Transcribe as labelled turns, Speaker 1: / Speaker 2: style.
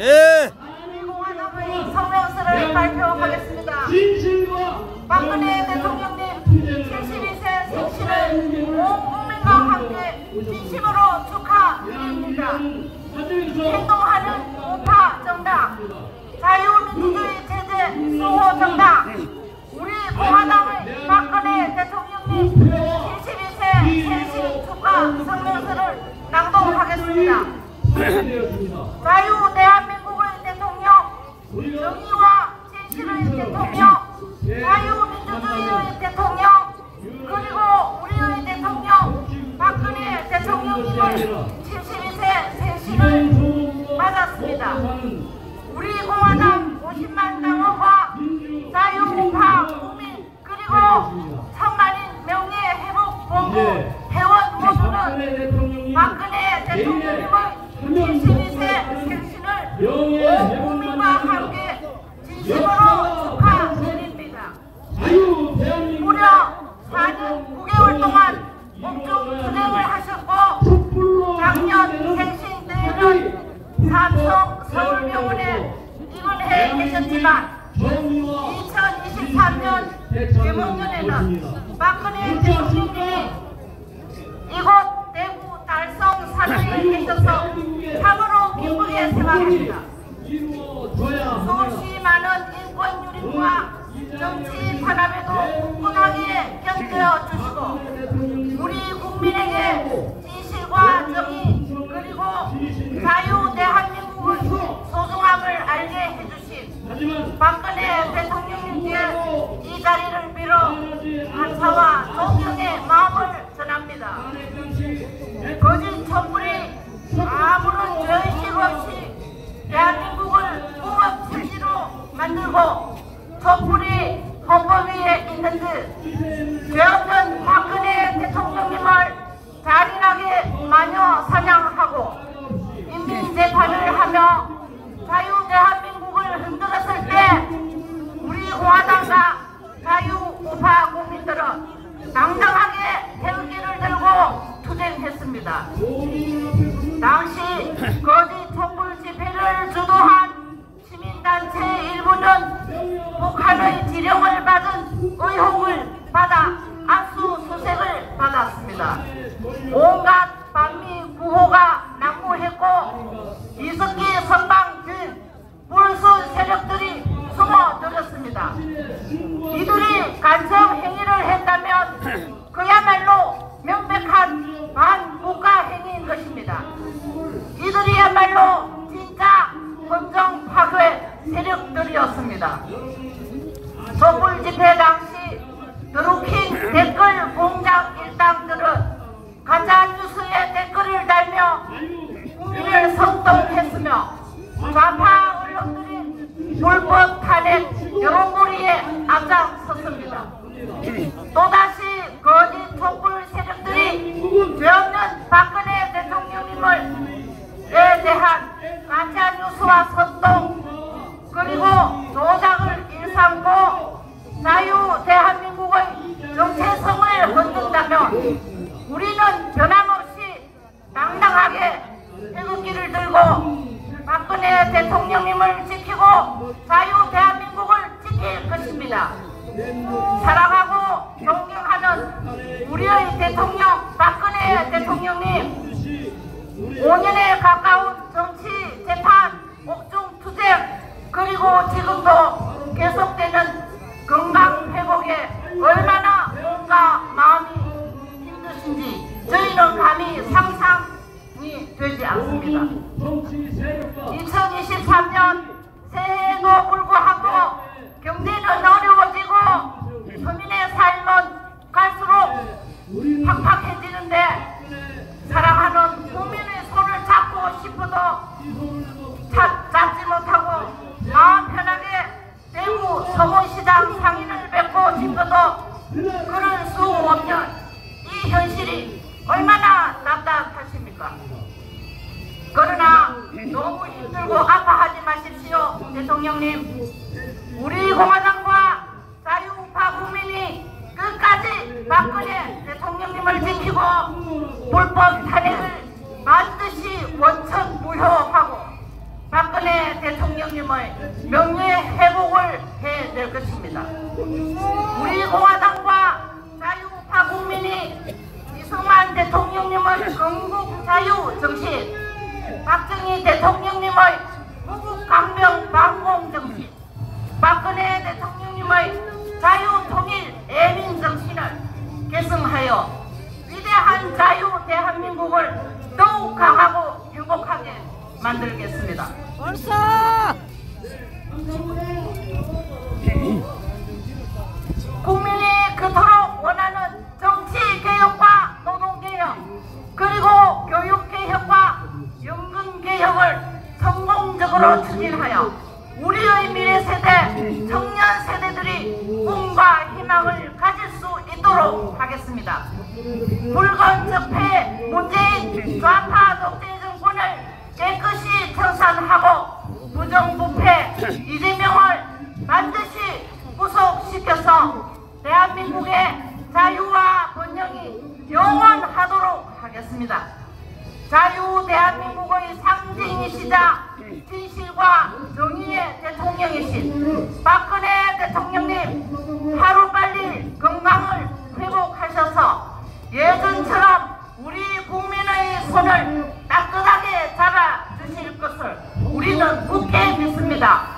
Speaker 1: 예.
Speaker 2: 공화당의 성명서를 발표하겠습니다. 박근혜 대통령님 72세 생신을 온 국민과 함께 진심으로 축하드립니다. 행동하는 우파 정당, 자유민주주의 체제 수호 정당, 우리 공화당의 박근혜 대통령님 72세 생신 축하 성명서를 낭독하겠습니다. 자유 대한민국의 대통령, 정의와 진실의 대통령, 자유민주주의의 대통령, 그리고 우리의 대통령 박근혜 대통령님을 72세 생신을 맞았습니다. 우리 공화당 50만 당원과 자유우파 국민 그리고 천만인 명예회복본부 회원 모두는 박근혜 대통령님의 72세 생신을 온 국민과 함께 진심으로 축하드립니다. 무려 4년 9개월 동안 옥중 투쟁을 하셨고 작년 생신 때에는 삼성 서울병원에 입원해 계셨지만 2023년 개봉년에는 박근혜 대통령님이 이곳 대구 달성 사주에 계셔서 참으로 기쁘게 생각합니다. 수없이 많은 인권 유린과 정치 탄압에도 꿋꿋하게 견뎌 주시고 우리 국민에게 진실과 정의 그리고 자유 대한민국의 소중함을 알게 해주신 박근혜 대통령님께 이 자리를 빌어 감사와 존경의 마음을 전합니다. 거짓 촛불이 아무런 죄의식 없이 대한민국을 공업체지로 만들고 촛불이 헌법 위에 있는 듯 죄 없는 박근혜 대통령님을 잔인하게 마녀 사냥하고 인민재판을 하며 자유 대한민국을 흔들었을 때 우리 공화당과 자유우파 국민들은 당당하게 태극기를 들고 투쟁했습니다. 당시 거짓 촛불 집회를 주도한 시민단체 일부는 북한의 지령을 받은 의혹을 받아 압수수색을 받았습니다. 온갖 반미 구호가 난무했고 이석기 선방 등 불수 세력들이 숨어들었습니다. 이들이 간첩 행위를 했다면 그야말로 명백한 반국가 행위인 것입니다. 이들이야말로 진짜 헌정 파괴 세력들이었습니다. 촛불 집회 당시 드루킹 댓글 공작 일당들은 가짜뉴스에 댓글을 달며 국민을 선동했으며 좌파 언론들인 불법 탄핵 여론몰이에 앞장섰습니다. 또다시 거짓 촛불 세력들이 죄 없는 박근혜 대통령님에 대한 가짜뉴스와 선동 그리고 조작을 일삼고 자유 대한민국의 정체성을 흔든다면 우리는 변함없이 당당하게 태극기를 들고 박근혜 대통령님을 지키고 자유 대한민국을 지킬 것입니다. 사랑하고 존경하는 우리의 대통령 박근혜 대통령님, 5년에 가까운 정치 재판, 옥중 투쟁 그리고 지금도 계속되는 건강 회복에 얼마나 몸과 마음이 힘드신지 저희는 감히 상상이 되지 않습니다. 2023년 새해에도 불구하고 경제는 어려워지고 서민의 삶은 갈수록 팍팍해지는데 사랑하는 국민의 손을 잡고 싶어도 잡지 못하고 마음 편하게 대구 서문시장 상인을 뵙고 싶어도 그럴 수 없는 이 현실이 얼마나 답답하십니까? 그러나 너무 힘들고 아파하지 마십시오. 대통령님, 우리 공화당과 자유우파 국민이 끝까지 박근혜 대통령님을 지키고 불법 탄핵을 반드시 원천 무효하고 박근혜 대통령님의 명예 회복을 해낼 것입니다. 우리 공화당과 자유우파 국민이 이승만 대통령님의 건국 자유 정신, 박정희 대통령님의 무국 강병 반공 정신, 박근혜 대통령님의 자유통일 애민 정신을 계승하여 위대한 자유 대한민국을 더욱 강하고 행복하게 만들겠습니다. 국민이 그토록 원하는 정치개혁과 노동개혁, 그리고 교육개혁과 연금개혁을 성공적으로 추진하여 우리의 미래세대, 청년 세대들이 꿈과 희망을 가질 수 있도록 하겠습니다. 붉은 적폐 문재인 좌파 독재 정권을 깨끗이 청산하고 부정부패 이재명을 반드시 구속시켜서 대한민국의 자유와 번영이 영원하도록 하겠습니다. 자유 대한민국의 상징이시자 진실과 정의의 대통령이신 박근혜 대통령님, 하루빨리 건강을 회복하셔서 예전처럼 우리 국민의 손을 따뜻하게 잡아주실 것을 우리는 굳게 믿습니다.